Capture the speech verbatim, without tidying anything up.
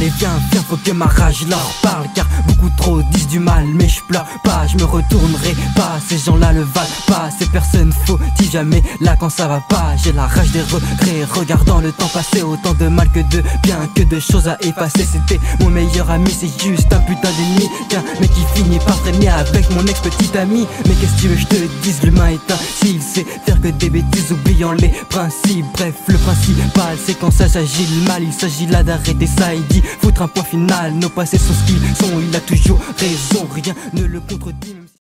Allez viens, viens, faut que ma rage leur parle, car beaucoup trop disent du mal, mais je pleure pas, je me retournerai pas. Ces gens-là le valent pas, ces personnes fautivent jamais là quand ça va pas. J'ai la rage des regrets, regardant le temps passer, autant de mal que de bien, que de choses à effacer. C'était mon meilleur ami, c'est juste un putain d'ennemi, qu'un mec qui finit par traîner avec mon ex-petite amie. Mais qu'est-ce que tu veux je te dise, l'humain est un s'il sait faire que des bêtises, oubliant les principes. Bref, le principal c'est quand ça s'agit le mal, il s'agit là d'arrêter ça, il dit foutre un point final. Nos passés sont ce qu'ils sont, il a toujours raison, rien ne le contredit.